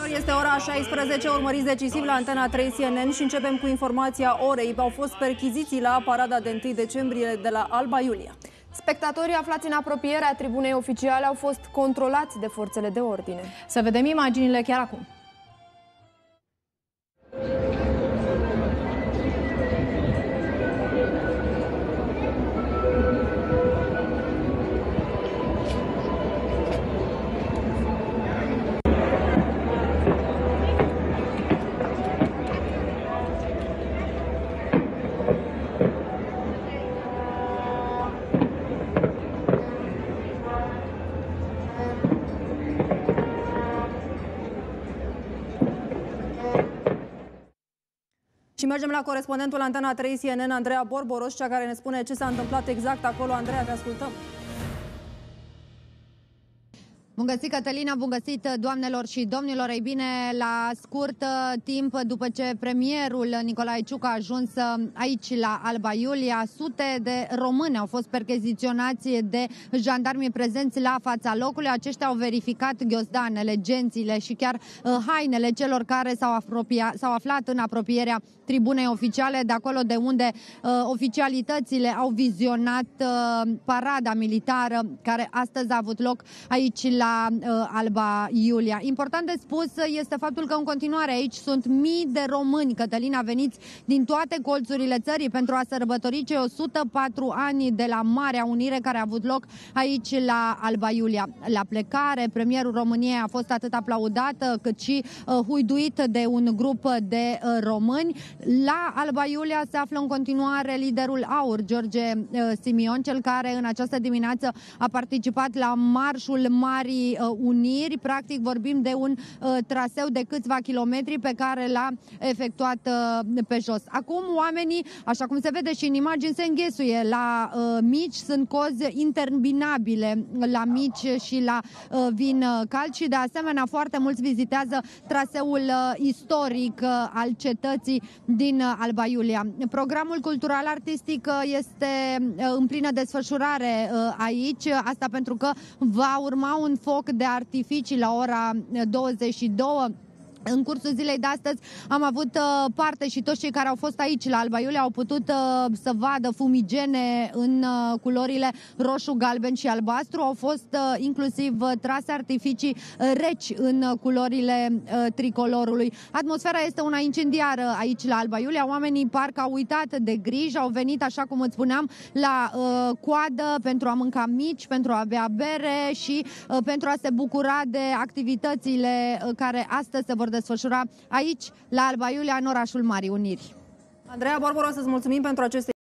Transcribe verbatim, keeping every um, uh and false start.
Dragilor, este ora șaisprezece, urmăriți decisiv la Antena trei C N N și începem cu informația orei. Au fost perchiziții la parada de întâi decembrie de la Alba Iulia. Spectatorii aflați în apropierea tribunei oficiale au fost controlați de forțele de ordine. Să vedem imaginile chiar acum. Și mergem la corespondentul Antena trei C N N, Andreea Borboros, cea care ne spune ce s-a întâmplat exact acolo. Andreea, te ascultăm. Bun găsit, Cătălina, bun găsit, doamnelor și domnilor. Ei bine, la scurt timp după ce premierul Nicolae Ciucă a ajuns aici la Alba Iulia, sute de români au fost percheziționați de jandarmii prezenți la fața locului. Aceștia au verificat ghiozdanele, gențile și chiar uh, hainele celor care s-au s-au aflat în apropierea tribunei oficiale, de acolo de unde uh, oficialitățile au vizionat uh, parada militară care astăzi a avut loc aici la Alba Iulia. Important de spus este faptul că în continuare aici sunt mii de români, Cătălina, veniți din toate colțurile țării pentru a sărbători cei o sută patru ani de la Marea Unire care a avut loc aici la Alba Iulia. La plecare, premierul României a fost atât aplaudat cât și uh, huiduit de un grup de uh, români. La Alba Iulia se află în continuare liderul AUR, George uh, Simion, cel care în această dimineață a participat la Marșul Marii Uniri. Practic vorbim de un uh, traseu de câțiva kilometri pe care l-a efectuat uh, pe jos. Acum oamenii, așa cum se vede și în imagini, se înghesuie la uh, mici, sunt cozi interminabile la mici și la uh, vin cald și de asemenea foarte mulți vizitează traseul uh, istoric uh, al cetății din uh, Alba Iulia. Programul cultural-artistic uh, este uh, în plină desfășurare uh, aici, asta pentru că va urma un foc de artificii la ora douăzeci și două. În cursul zilei de astăzi am avut uh, parte și toți cei care au fost aici la Alba Iulia au putut uh, să vadă fumigene în uh, culorile roșu, galben și albastru. Au fost uh, inclusiv uh, trase artificii uh, reci în uh, culorile uh, tricolorului. Atmosfera este una incendiară aici la Alba Iulia. Oamenii parcă au uitat de griji, au venit, așa cum îți spuneam, la uh, coadă pentru a mânca mici, pentru a bea bere și uh, pentru a se bucura de activitățile uh, care astăzi se vor desfășura aici la Alba Iulia, în orașul Marii Uniri. Andreea Borboros, îți mulțumim pentru aceste